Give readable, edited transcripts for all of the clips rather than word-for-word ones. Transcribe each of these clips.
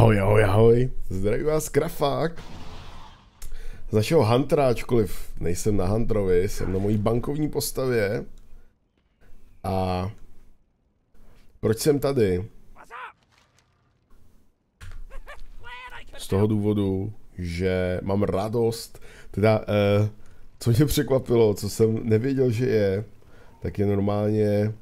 Ahoj, ahoj, ahoj. Zdraví vás Krafák. Z našeho Huntera, ačkoliv nejsem na Hunterovi, jsem na mojí bankovní postavě. A proč jsem tady? Z toho důvodu, že mám radost. Teda, co mě překvapilo, co jsem nevěděl, že je, tak je normálně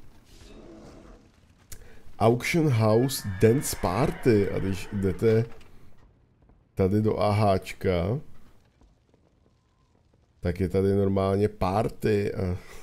Auction House Dance Party. A když jdete tady do AHčka, tak je tady normálně party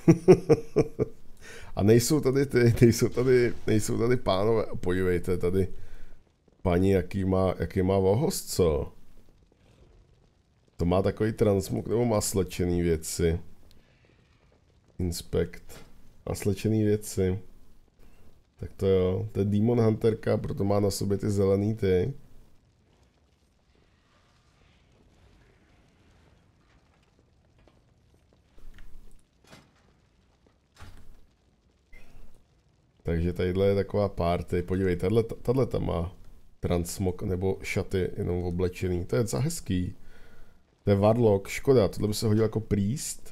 a nejsou tady pánové, podívejte tady paní, jaký má vohost, co? To má takový transmog nebo maslečený věci. Inspect. Maslečený věci. Tak to jo, to je Demon Hunterka, proto má na sobě ty zelený ty. Takže tadyhle je taková party. Podívej, tahle tam má transmog nebo šaty jenom oblečený. To je docela hezký. To je Warlock, škoda, tohle by se hodil jako priest.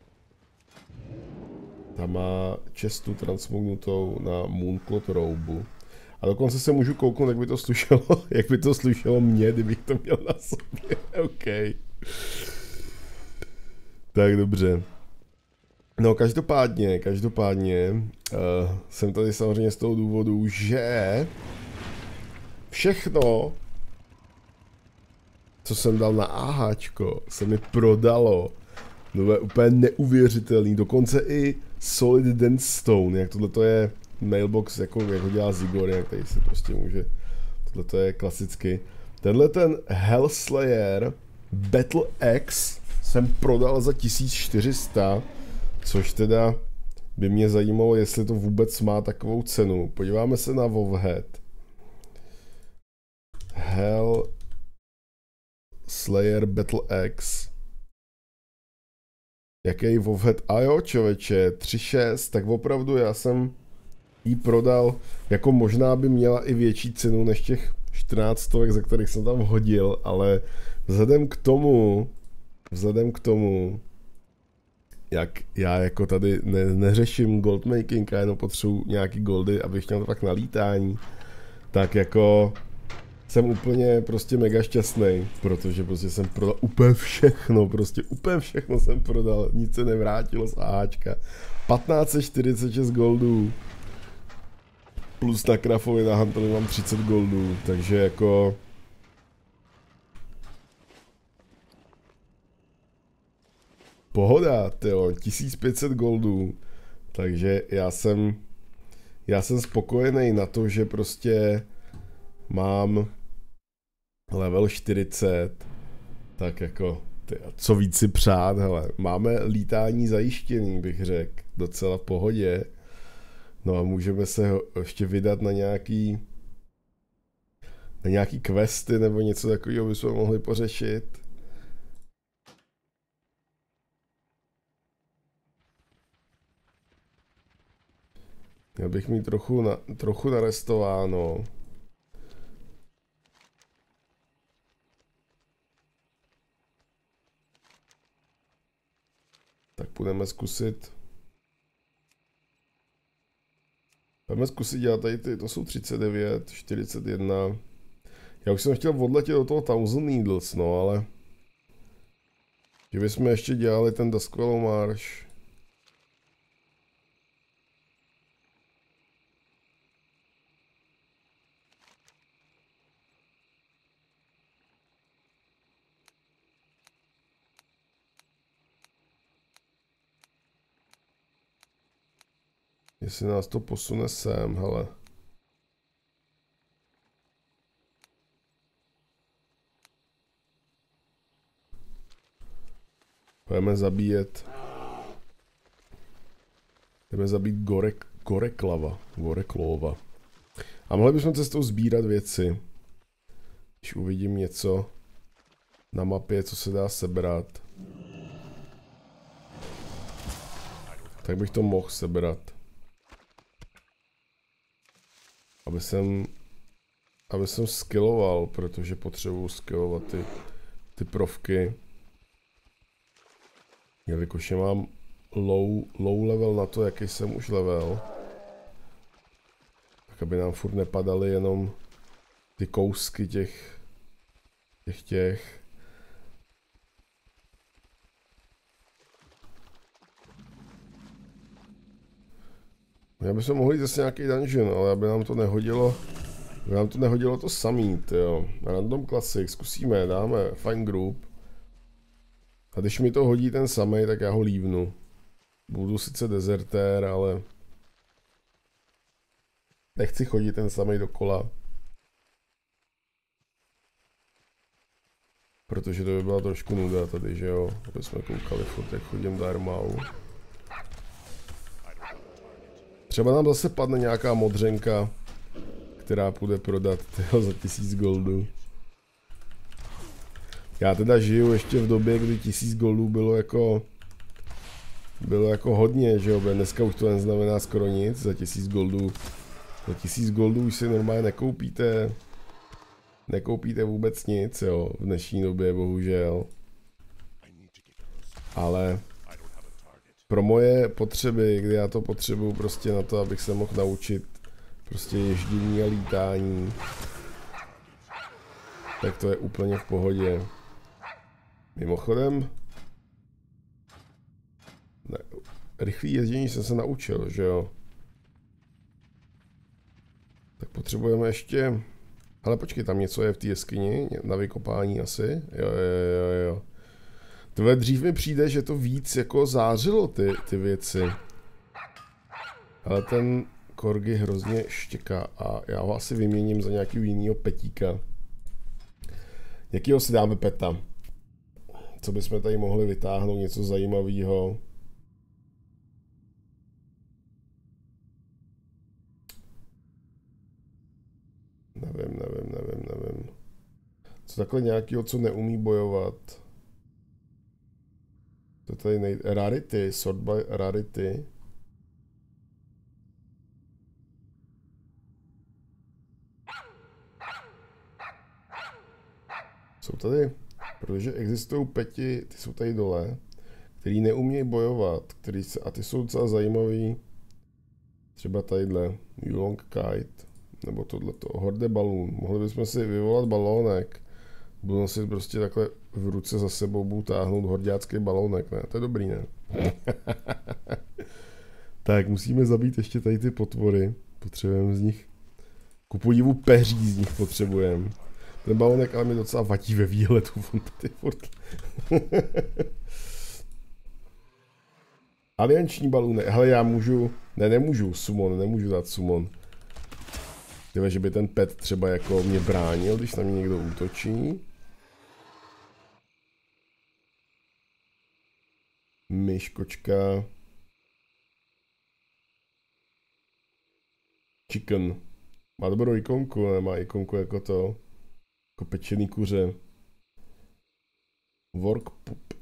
Tam má čestu transmognutou na Mooncloth roubu. A dokonce se můžu kouknout, jak by to slušelo mě, kdybych to měl na sobě. OK. Tak dobře. No každopádně, jsem tady samozřejmě z toho důvodu, že všechno, co jsem dal na AHčko, se mi prodalo. No je úplně neuvěřitelný, dokonce i Solid Dance Stone, jak tohle je mailbox, jako ho dělá Zigor, jak tady se prostě může, tohle je klasicky. Tenhle ten Hellslayer Battle Axe jsem prodal za 1400, což teda by mě zajímalo, jestli to vůbec má takovou cenu. Podíváme se na Wowhead. Hellslayer Battle Axe. Jaký Wowhead? A jo, člověče, 3.6, tak opravdu já jsem jí prodal, jako možná by měla i větší cenu než těch 14 stovek, za kterých jsem tam hodil, ale vzhledem k tomu, jak já jako tady neřeším goldmaking a jenom potřebuji nějaký goldy, abych měl to pak na lítání, tak jako jsem úplně prostě mega šťastný, protože prostě jsem prodal úplně všechno jsem prodal, nic se nevrátilo z AHčka. 1546 goldů, plus na Krafovi na Hunterovi mám 30 goldů, takže jako pohoda, tyjo, 1500 goldů, takže já jsem spokojený na to, že prostě mám level 40, tak jako, co víc si přát, hele, máme lítání zajištěný, bych řekl, docela v pohodě, no a můžeme se ještě vydat na nějaký questy nebo něco takového bychom mohli pořešit. Měl bych mít trochu narestováno. Tak budeme zkusit dělat tady ty, to jsou 39, 41. Já už jsem chtěl odletět do toho Thousand Needles, no ale že bychom ještě dělali ten Duskvellow Marsh. Jestli nás to posune sem, hele. Jdeme zabít Goreklova. A mohli bychom cestou sbírat věci. Když uvidím něco na mapě, co se dá sebrat, tak bych to mohl sebrat. aby jsem skilloval, protože potřebuji skillovat ty profky. Jelikož je mám low level na to, jaký jsem už level. Tak aby nám furt nepadaly jenom ty kousky těch. Já bychom mohli zase nějaký dungeon, ale aby nám to nehodilo to samý, tyjo. Random Classic, zkusíme, dáme Find Group. A když mi to hodí ten samej, tak já ho lívnu. Budu sice dezertér, ale nechci chodit ten samej dokola. Protože to by byla trošku nuda tady, že jo? Aby jsme koukali furt, jak chodím do Armau. Třeba nám zase padne nějaká modřenka, která půjde prodat za 1000 goldů. Já teda žiju ještě v době, kdy 1000 goldů bylo jako hodně, že jo? Dneska už to neznamená skoro nic, za 1000 goldů. Za 1000 goldů už si normálně nekoupíte vůbec nic, jo, v dnešní době, bohužel. Ale pro moje potřeby, kdy já to potřebuju prostě na to, abych se mohl naučit prostě ježdění a lítání, tak to je úplně v pohodě. Mimochodem, ne, rychlý jezdění jsem se naučil, že jo. Tak potřebujeme ještě. Ale počkej, tam něco je v té jeskyni, na vykopání asi. Jo. Tohle dřív mi přijde, že to víc jako zářilo ty věci. Ale ten Corgi hrozně štěká a já ho asi vyměním za nějaký jinýho petíka. Jakýho si dáme peta? Co bychom tady mohli vytáhnout, něco zajímavého? Nevím. Co takhle nějakého, co neumí bojovat? To tady Rarity, sort by Rarity. Jsou tady, protože existují peti, ty jsou tady dole, který neumějí bojovat, a ty jsou docela zajímavý. Třeba tadyhle, Yulong Kite. Nebo tohleto, Horde balón. Mohli bychom si vyvolat balónek. Budu nosit prostě takhle v ruce za sebou, budu táhnout horďácký balónek, ne? To je dobrý, ne? Tak, musíme zabít ještě tady ty potvory. Potřebujeme z nich. Ku podivu peří z nich potřebujeme. Ten balónek ale mi docela vadí ve výhledu. Alianční balónek. Hele, já můžu. Ne, nemůžu. Summon, nemůžu dát summon. Tyhle, že by ten pet třeba jako mě bránil, když na mě někdo útočí. Myš, kočka. Chicken. Má dobrou ikonku, nemá ikonku jako to. Jako pečený kuře. Work pup.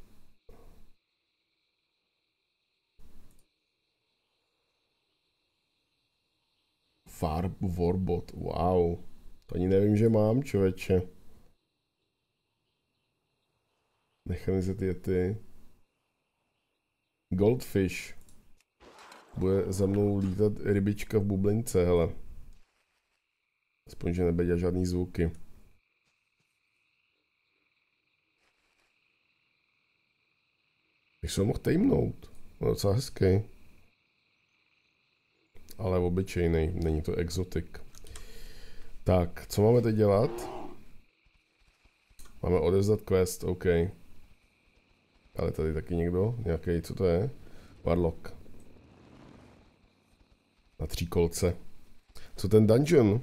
Warbot, wow. To ani nevím, že mám, člověče. Mechanizety. Goldfish. Bude za mnou lítat rybička v bublince, hele. Aspoň, že nebude dělat žádný zvuky. Tak se ho mohl tajmnout. No docela hezký. Ale obyčejný, není to exotik. Tak, co máme teď dělat? Máme odevzdat quest, OK. Ale tady taky někdo? Nějaký, co to je? Warlock. Na 3 kolce. Co ten dungeon?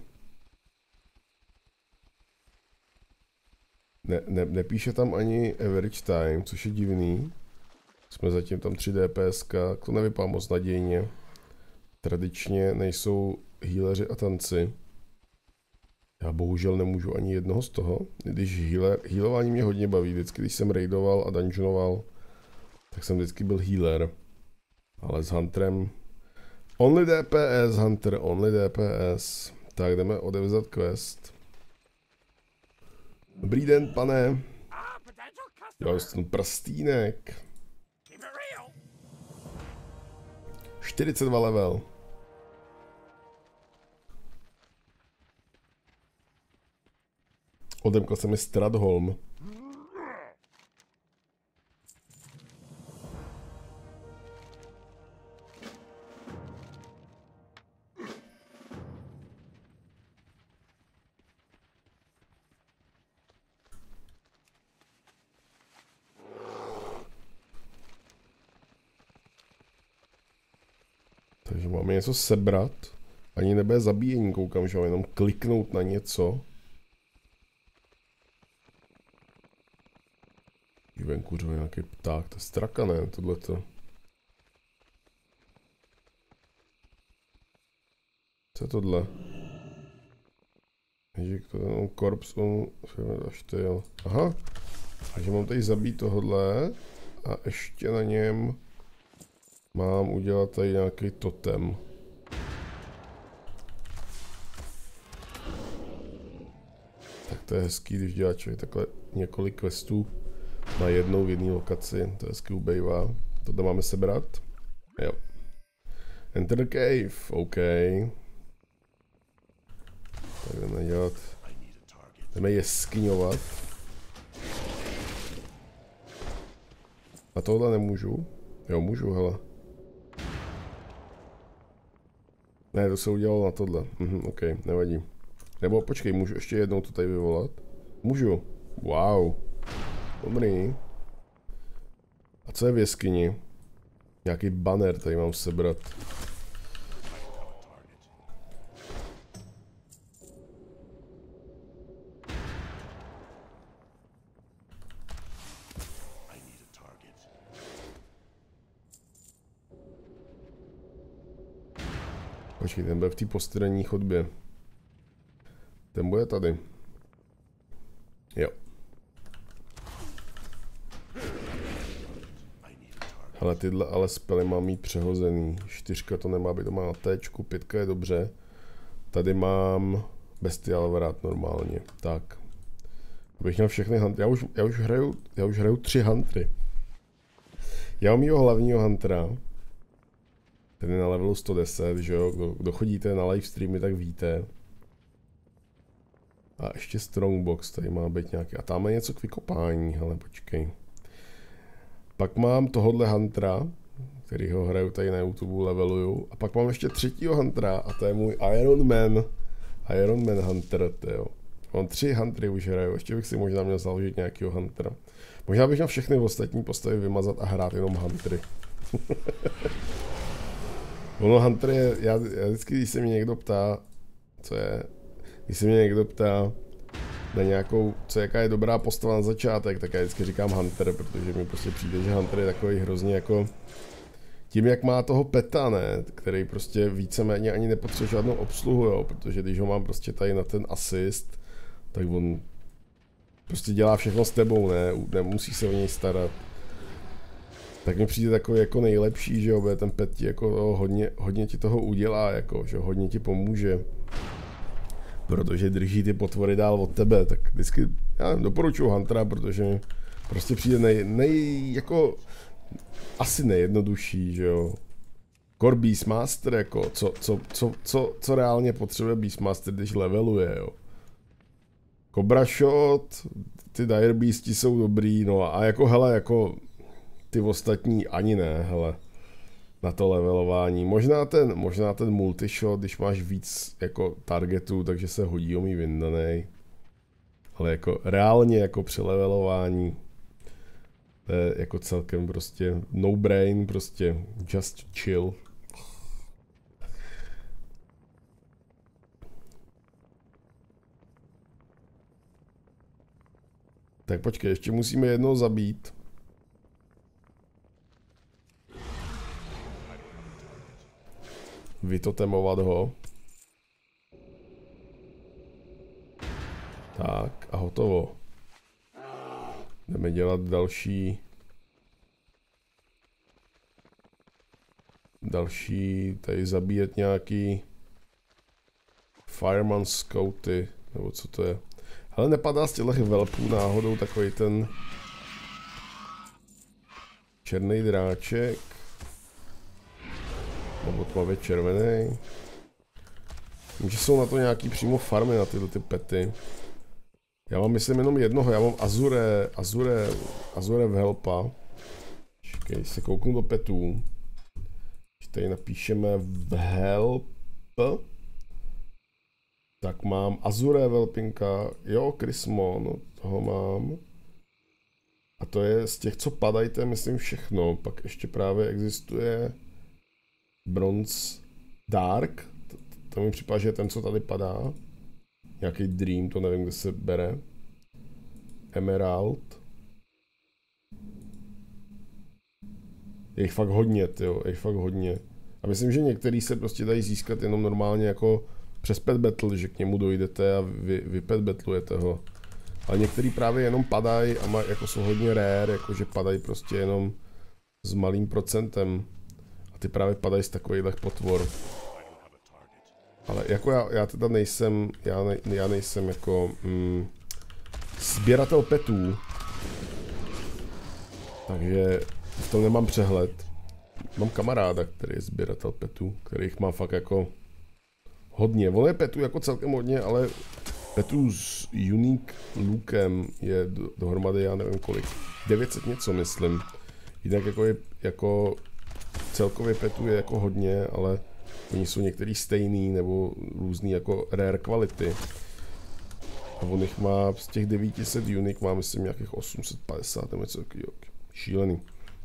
Nepíše tam ani average time, což je divný. Jsme zatím tam 3 DPS, to nevypadá moc nadějně. Tradičně nejsou healeři a tanci. Já bohužel nemůžu ani jednoho z toho, když healování mě hodně baví. Vždycky, když jsem raidoval a dungeonoval, tak jsem vždycky byl healer. Ale s Hunterem... Only DPS, Hunter, only DPS. Tak jdeme odevzat quest. Dobrý den, pane. Já dostanu prstýnek. 42 level. Odemkl se mi Stradholm. Takže máme něco sebrat. Ani nebude zabíjení, koukám, že jenom kliknout na něco. Venku řve nějaký pták, to je straka, ne? Tohleto. Co je tohle? Ježík, to je korps, až to je. Aha, takže mám tady zabít tohle a ještě na něm mám udělat tady nějaký totem. Tak to je hezký, když dělá člověk takhle několik questů na jednou v jedné lokaci, to je hezky ubejvá. Tohle máme sebrat. Jo. Enter the cave, OK. Tak jdeme dělat. Jdeme jeskyňovat. A tohle nemůžu? Jo, můžu, hele. Ne, to se udělalo na tohle. OK, nevadí. Nebo počkej, můžu ještě jednou to tady vyvolat? Můžu. Wow. Dobrý. A co je v jeskyni? Nějaký banner tady mám sebrat. Počkej, ten bude v té postranní chodbě. Ten bude tady. Jo. Ale tyhle ale spely mám mít přehozený. 4 to nemá být, to má na téčku, 5 je dobře. Tady mám bestial vrát normálně. Tak. Abych měl všechny huntry. Já už hraju 3 huntry. Já mám mýho hlavního huntera. Ten je na levelu 110, že jo? Kdo chodíte na live streamy, tak víte. A ještě strongbox, tady má být nějaký. A tam je něco k vykopání, hele, počkej. Pak mám tohodle huntera, kterýho hraju tady na YouTube, leveluju. A pak mám ještě 3. huntera a to je můj Iron Man Hunter, jo. Mám 3 huntery už hraju, ještě bych si možná měl založit nějakýho huntera. Možná bych měl všechny ostatní postavy vymazat a hrát jenom huntery. Ono hunter je, já vždycky, když se mě někdo ptá, když se mě někdo ptá na nějakou, jaká je dobrá postava na začátek, tak já vždycky říkám hunter, protože mi prostě přijde, že hunter je takový hrozně jako, tím jak má toho peta, ne, který prostě víceméně ani nepotřebuje žádnou obsluhu, jo, protože když ho mám prostě tady na ten asist, tak on prostě dělá všechno s tebou, ne, nemusí se o něj starat. Tak mi přijde takový jako nejlepší, že jo, ten pet ti jako hodně ti toho udělá, jako, že hodně ti pomůže. Protože drží ty potvory dál od tebe, tak vždycky já doporučuji huntera, protože prostě přijde jako asi nejjednodušší, že jo. Core Beastmaster, jako, co reálně potřebuje Beastmaster, když leveluje, jo. Cobra Shot, ty Dire Beasti jsou dobrý, no a jako hele, jako ty ostatní ani ne, hele, na to levelování. Možná ten multishot, když máš víc jako targetů, takže se hodí o mý vyndanej. Ale jako reálně jako při levelování to je jako celkem prostě no brain, prostě just chill. Tak počkej, ještě musíme jednou zabít. Vytotemovat ho. Tak a hotovo. Jdeme dělat další, tady zabíjet nějaký Fireman Scouty, nebo co to je. Ale nepadá z těch velpů náhodou takový ten černý dráček. Nebo tmavě červený. Vím, že jsou na to nějaký přímo farmy na tyhle ty pety. Já mám myslím jenom jednoho, já mám Azure Velpa. Čekej, se kouknu do petů. Tady napíšeme Velp. Tak mám Azure Velpinka, jo, Chrismon, toho mám. A to je z těch, co padají, to je myslím všechno. Pak ještě právě existuje Bronze Dark. To mi připadá, že je ten, co tady padá. Nějaký Dream, to nevím, kde se bere. Emerald. Je jich fakt hodně, tyjo, je jich fakt hodně. A myslím, že některý se prostě dají získat jenom normálně jako přes pet battle, že k němu dojdete a vy pet battlujete ho. Ale některý právě jenom padají a jako jsou hodně rare, jakože padají prostě jenom s malým procentem. A ty právě padají z takovýchhle potvor. Ale jako já teda nejsem, já nejsem jako sběratel petů. Takže v tom nemám přehled. Mám kamaráda, který je sběratel petů, kterých má fakt jako hodně. Ono je petů jako celkem hodně, ale petů s unique lookem je dohromady, já nevím kolik, 900 něco myslím. Jinak jako celkově petů je jako hodně, ale oni jsou některý stejný nebo různý jako rare kvality. A on jich má z těch 900 unique má myslím nějakých 850 nebo něco takového. Šílený.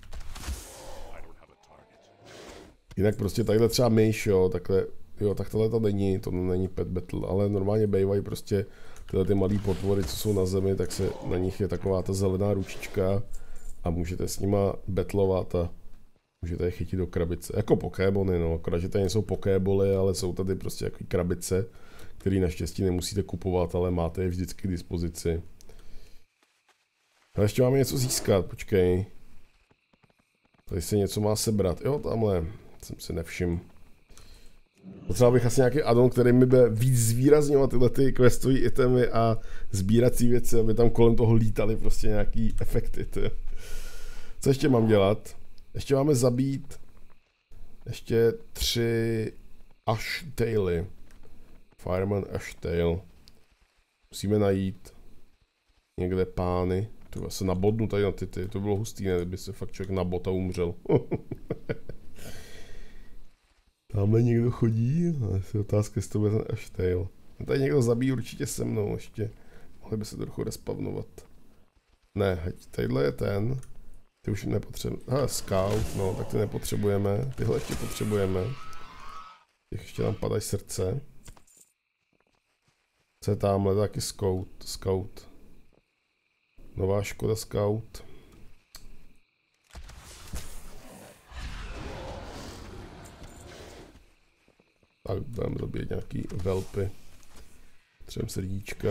Jinak prostě takhle třeba myš, jo, takhle, jo, tak tohle to není pet battle, ale normálně bývají prostě tyhle ty malý potvory, co jsou na zemi, tak se na nich je taková ta zelená ručička a můžete s nima battlovat a můžete je chytit do krabice, jako pokémony, no, akorát, že tady nejsou pokéboly, ale jsou tady prostě jako krabice, které naštěstí nemusíte kupovat, ale máte je vždycky k dispozici. Ale ještě máme něco získat, počkej. Tady se něco má sebrat, jo, tamhle. Jsem si nevšiml. Potřeboval bych asi nějaký addon, který mi bude víc zvýrazňovat tyhle ty questové itemy a sbírací věci, aby tam kolem toho lítaly prostě nějaký efekty. Co ještě mám dělat? Ještě máme zabít ještě 3 Ashtaily. Fireman Ashtail. Musíme najít někde pány. To se nabodnu tady na ty, to bylo hustý, ne? Kdyby se fakt člověk nabod a umřel. Tamhle někdo chodí? Asi otázka, jestli to bude ten Ashtail. Tady někdo zabíjí určitě se mnou ještě. Mohli by se trochu respavnovat. Ne, tadyhle je ten. Ty už nepotřebujeme. Scout, no, tak ty nepotřebujeme. Tyhle ještě potřebujeme. Těch ještě tam padají srdce. Co je tamhle? Taky Scout. Nová Škoda Scout. Tak budeme zabít nějaký velpy. Potřebujeme srdíčka.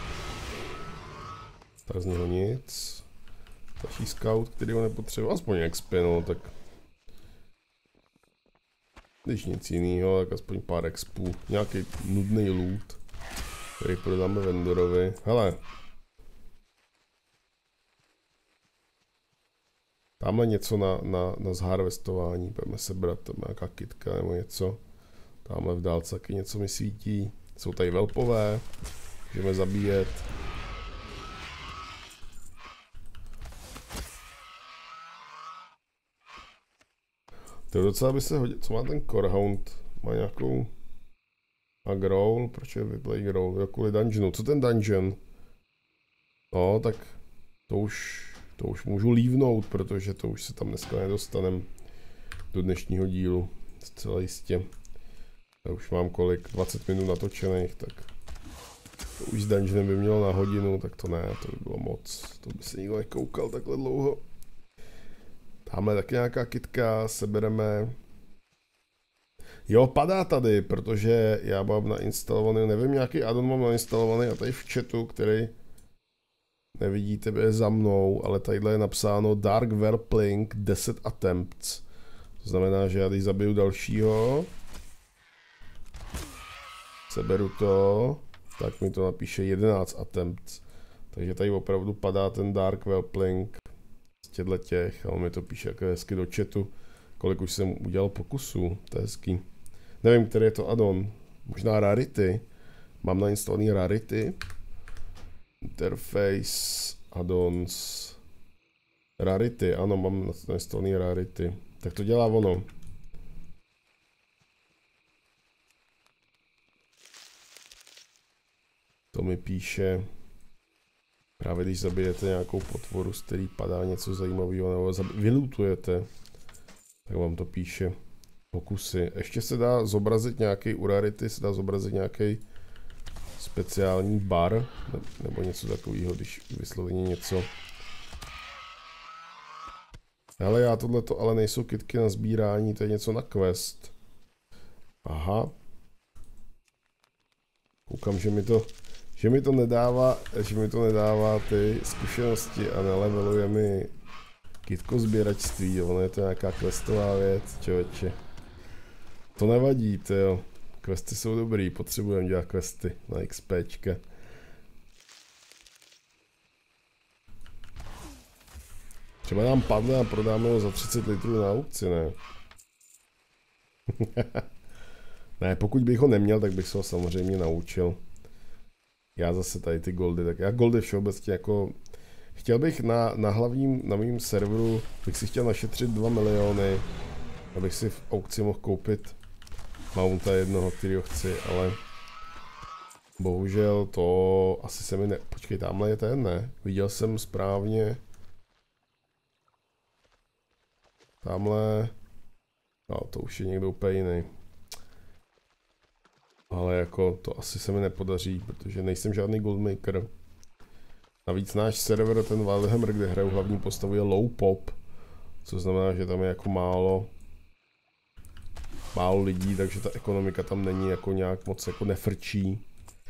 Tak z něho nic. Další Scout, který ho nepotřebuje. Aspoň expy, no, tak. Když nic jiného, tak aspoň pár expů. Nějaký nudný loot, který prodáme vendorovi. Hele. Tamhle něco na zharvestování, budeme sebrat, tam nějaká kytka nebo něco. Tamhle v dálce taky něco mi svítí. Jsou tady velpové, můžeme zabíjet. To docela by se hodil. Co má ten Corehound? Má nějakou... A growl? Proč je vyplay growl? Jo, kvůli dungeonu. Co ten dungeon? No, tak to už můžu lívnout, protože to už se tam dneska nedostanem do dnešního dílu. Zcela jistě. Já už mám kolik? 20 minut natočených, tak to už s dungeonem by mělo na hodinu, tak to ne, to by bylo moc. To by se nikdo nekoukal takhle dlouho. Tamhle taky nějaká kytka, sebereme. Jo, padá tady, protože já mám nainstalovaný, nevím, nějaký addon mám nainstalovaný a tady v chatu, který nevidíte, je za mnou, ale tadyhle je napsáno Dark Whelpling 10 attempts. To znamená, že já když zabiju dalšího, seberu to tak mi to napíše 11 attempts. Takže tady opravdu padá ten Dark Whelpling z těch, a on mi to píše jako hezky do chatu, kolik už jsem udělal pokusů, to je hezký. Nevím, který je to addon, možná Rarity, mám nainstalovaný Rarity, Interface, addons, Rarity, ano, mám nainstalovaný Rarity, tak to dělá ono. To mi píše, právě když zabijete nějakou potvoru, z který padá něco zajímavého, nebo vylutujete, tak vám to píše pokusy. Ještě se dá zobrazit nějaký u Rarity, se dá zobrazit nějaký speciální bar, nebo něco takového, když vysloveně něco. Ale já tohleto, ale nejsou kitky na sbírání, to je něco na quest. Aha. Koukám, že mi to nedává ty zkušenosti a neleveluje mi kitko sběračství, ono je to nějaká questová věc, člověče. To nevadí, jo. Questy jsou dobrý, potřebujeme dělat questy na XPčka. Třeba nám padne a prodáme ho za 30 litrů na aukci, ne? Ne, pokud bych ho neměl, tak bych se ho samozřejmě naučil. Já zase tady ty goldy, tak já goldy všeobecně jako... Chtěl bych na mým serveru, bych si chtěl našetřit 2 miliony, abych si v aukci mohl koupit mounta jednoho, kterýho chci, ale... Bohužel to asi se mi ne... Počkej, tamhle je ten, ne? Viděl jsem správně... Tamhle... No, to už je někdo úplně jiný. Ale jako to asi se mi nepodaří, protože nejsem žádný goldmaker. Navíc náš server, ten Wildhammer, kde hraju hlavní postavu, je low pop. Co znamená, že tam je jako málo lidí, takže ta ekonomika tam není jako nějak moc jako nefrčí.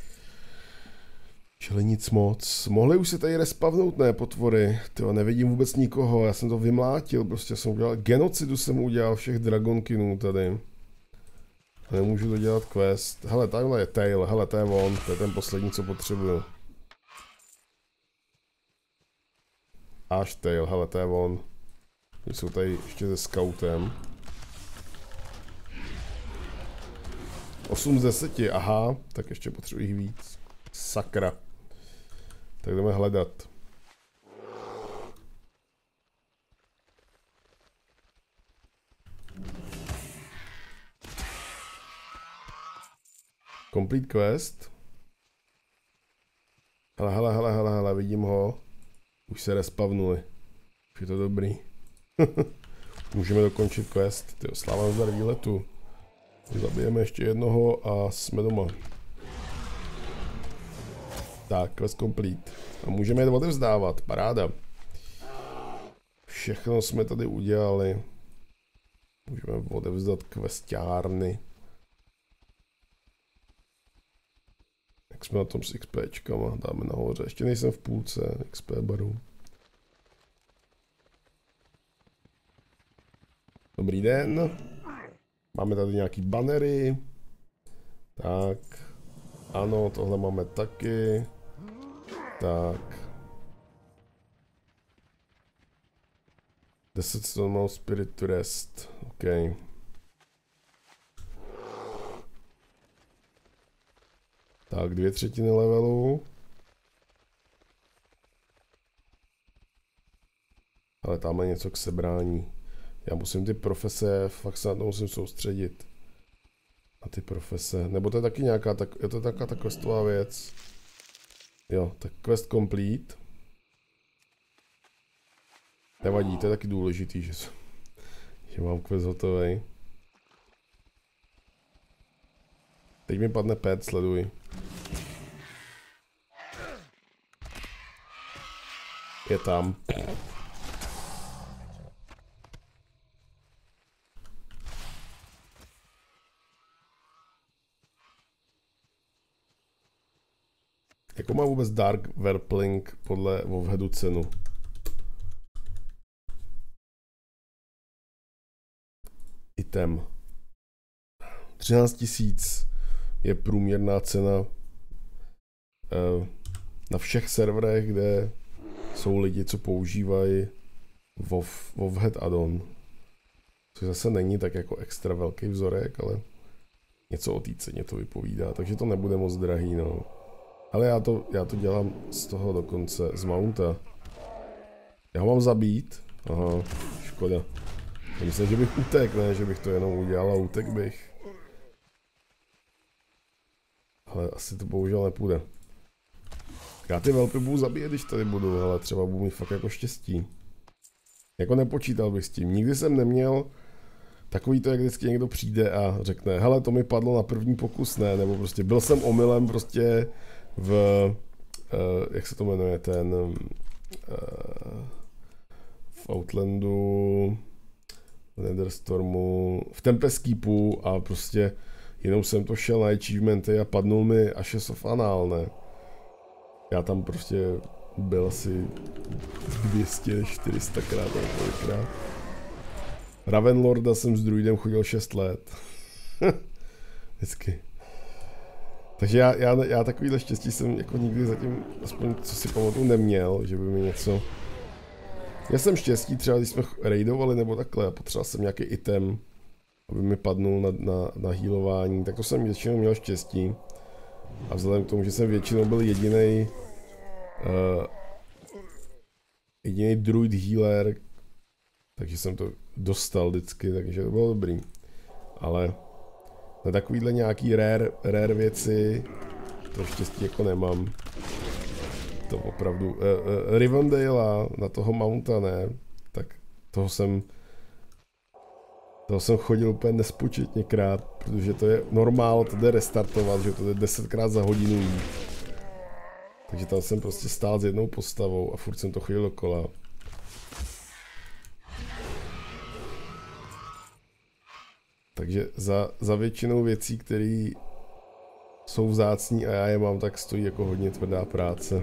Čili nic moc. Mohli už se tady respavnout, ne, potvory? Tyjo, nevidím vůbec nikoho, já jsem to vymlátil, prostě jsem udělal, genocidu jsem udělal všech dragonkinů tady. A nemůžu dodělat quest. Hele, takhle je tail, hele, to je on, to je ten poslední, co potřebuju. Až tail, hele, to je on. Jsou tady ještě se scoutem. 8 z 10, aha, tak ještě potřebuji jich víc. Sakra. Tak jdeme hledat. Complete quest. Hele, vidím ho. Už se respavnuli. Už je to dobrý. Můžeme dokončit quest. Tyjo, sláva zdar výletu. Zabijeme ještě jednoho a jsme doma. Tak, quest complete. A můžeme je odevzdávat, paráda. Všechno jsme tady udělali. Můžeme odevzdat questárny. Jak jsme na tom s XPčkama, dáme nahoře. Ještě nejsem v půlce XP baru. Dobrý den. Máme tady nějaký bannery. Tak. Ano, tohle máme taky. Tak. 10 Stone Spirit to Rest. OK. Tak, 2/3 levelu. Ale tam je něco k sebrání. Já musím ty profese, fakt se na to musím soustředit. Na ty profese. Nebo to je taky nějaká, je to taková ta questová věc. Jo, tak quest complete. Nevadí, to je taky důležitý, že mám quest hotový. Teď mi padne pet, sleduj. Je tam. Jako má vůbec Dark Whelpling podle Wovheadu cenu? Item. 13 000 je průměrná cena na všech serverech, kde jsou lidi, co používají WoWhead addon. Což zase není tak jako extra velký vzorek, ale něco o té ceně to vypovídá, takže to nebude moc drahý, no. Ale já to dělám z toho dokonce, z mounta. Já ho mám zabít? Aha, škoda. Myslím, že bych utekl, ne, že bych to jenom udělal a utek bych. Ale asi to bohužel nepůjde. Já ty velpy budu zabíjet, když tady budu, ale třeba budu mít fakt jako štěstí. Jako nepočítal bych s tím. Nikdy jsem neměl takový to, jak vždycky někdo přijde a řekne, hele, to mi padlo na první pokus, ne, nebo prostě byl jsem omylem prostě jak se to jmenuje, v Outlandu, v Netherstormu, v Tempestkeepu a prostě jenom jsem to šel na achievementy a padnul mi Ashes of Anal, ne. Já tam prostě byl asi 200-400 krát nebo kolikrát. Ravenlorda jsem s druidem chodil 6 let. Vždycky. Takže já takovýhle štěstí jsem jako nikdy zatím, aspoň co si pamatuju, neměl, že by mi něco... Měl jsem štěstí třeba, když jsme raidovali nebo takhle a potřeboval jsem nějaký item, aby mi padnul na healování, tak to jsem většinou měl štěstí. A vzhledem k tomu, že jsem většinou byl jediný druid healer, takže jsem to dostal vždycky, takže to bylo dobrý. Ale na takovýhle nějaký rare věci to štěstí jako nemám. To opravdu. Rivendale na toho mounta ne, tak toho jsem chodil úplně nespočetněkrát, protože to je normál, to jde restartovat, že to jde 10krát za hodinu jít. Takže tam jsem prostě stál s jednou postavou a furt jsem to chodil dokola. Takže za většinou věcí, které jsou vzácní a já je mám, tak stojí jako hodně tvrdá práce.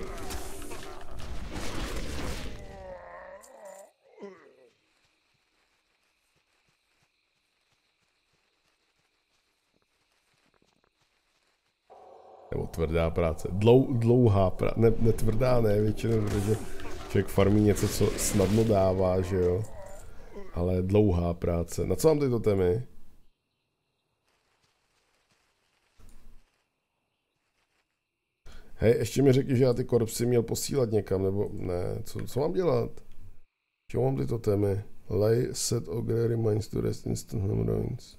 Nebo tvrdá práce. Dlouhá práce. Ne tvrdá, ne, většinou, protože člověk farmí něco, co snadno dává, že jo. Ale dlouhá práce. Na co mám ty totemy? Hej, ještě mi řekni, že já ty korpsy měl posílat někam, nebo ne, co mám dělat? Čeho mám ty totemy? Lay set ogre reminds to rest instant hemorrhoids.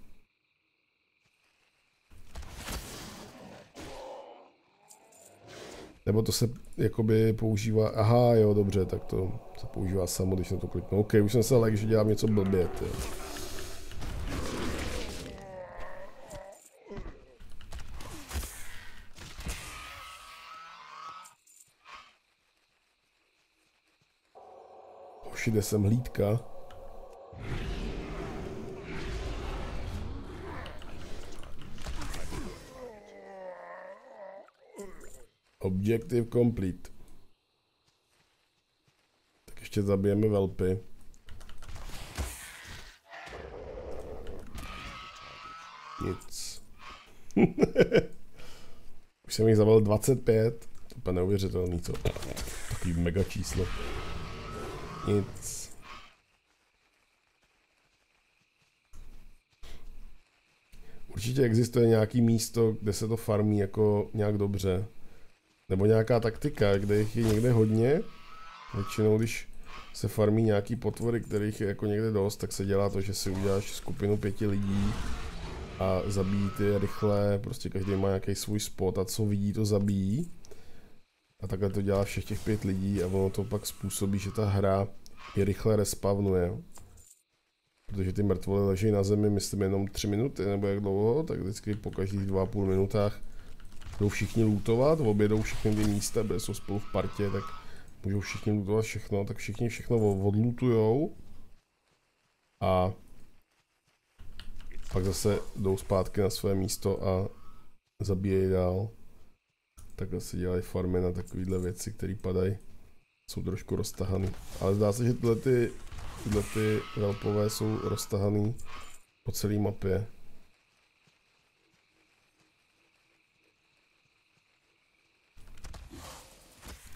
Nebo to se jakoby používá, aha jo, dobře, tak to se používá samo, když na to kliknu. OK, už jsem se lek, že dělám něco blbě, jo. Hoši, jde sem hlídka. Objective complete. Tak ještě zabijeme velpy. Nic. Už jsem jich zabil 25. To je neuvěřitelný, co? Takový mega číslo. Nic. Určitě existuje nějaký místo, kde se to farmí jako nějak dobře. Nebo nějaká taktika, kde jich je někde hodně. Většinou, když se farmí nějaký potvory, kterých je jako někde dost, tak se dělá to, že si uděláš skupinu 5 lidí a zabíjí ty rychle, prostě každý má nějaký svůj spot a co vidí, to zabíjí. A takhle to dělá všech těch 5 lidí a ono to pak způsobí, že ta hra je rychle respawnuje. Protože ty mrtvoly leží na zemi, myslím, jenom 3 minuty nebo jak dlouho, tak vždycky po každých 2,5 minutách jdou všichni lootovat, objedou všechny ty místa, kde jsou spolu v partě, tak můžou všichni lootovat všechno, tak všichni všechno odlootujou a pak zase jdou zpátky na své místo a zabíjejí dál. Takhle se dělají farmy na takovéhle věci, které padají, jsou trošku roztahaný. Ale zdá se, že tyhle ty velpové jsou roztahaný po celé mapě.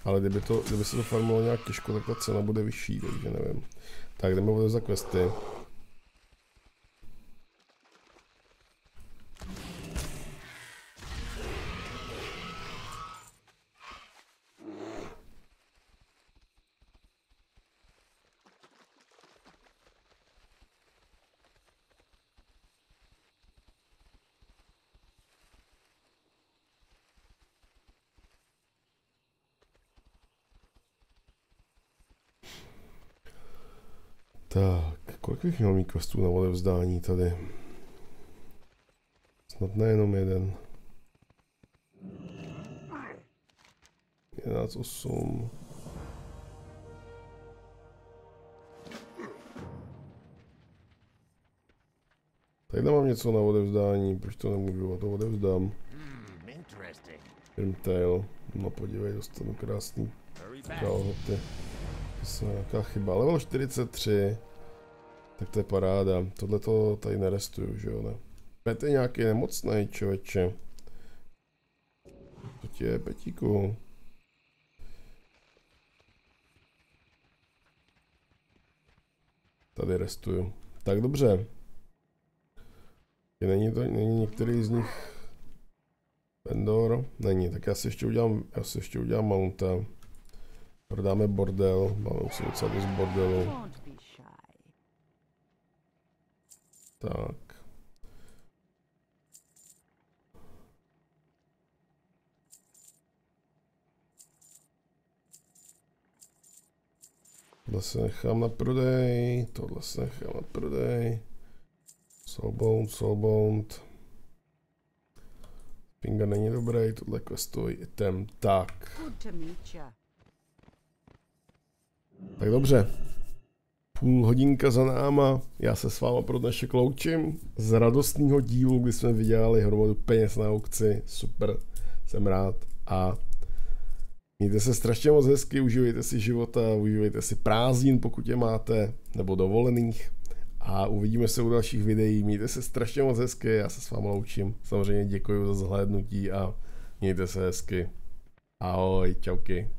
Ale kdyby se to farmilo nějak těžko, tak ta cena bude vyšší, takže nevím. Tak jdeme odevzdat za questy. Tak, kolik bych měl mít questů na odevzdání tady? Snad nejenom jeden. 11.8. Tady mám něco na odevzdání, proč to nemůžu, a to odevzdám. Grimtail, no podívej, dostanu krásný kalhoty. To je nějaká chyba, level 43, tak to je paráda, tohle to tady nerestuju, že jo, ne? Pet je nějaký nemocnej, člověče. To ti je, Petíku? Tady restuju. Tak dobře. Není některý z nich vendor? Není, tak já si ještě udělám mounta. Prodáme bordel, máme už docela dost bordelu. Tak. Tohle se nechám na prodej, tohle se nechám na prodej. Soulbound. Pinga není dobrý, tohle questový item, tak. Tak dobře. Půl hodinka za náma, já se s váma pro dnešek loučím z radostného dílu, kdy jsme vydělali hromadu peněz na aukci, super, jsem rád a mějte se strašně moc hezky, užívejte si života, užívejte si prázdnin, pokud je máte, nebo dovolených a uvidíme se u dalších videí, mějte se strašně moc hezky, já se s váma loučím, samozřejmě děkuji za zhlédnutí a mějte se hezky, ahoj, čauky.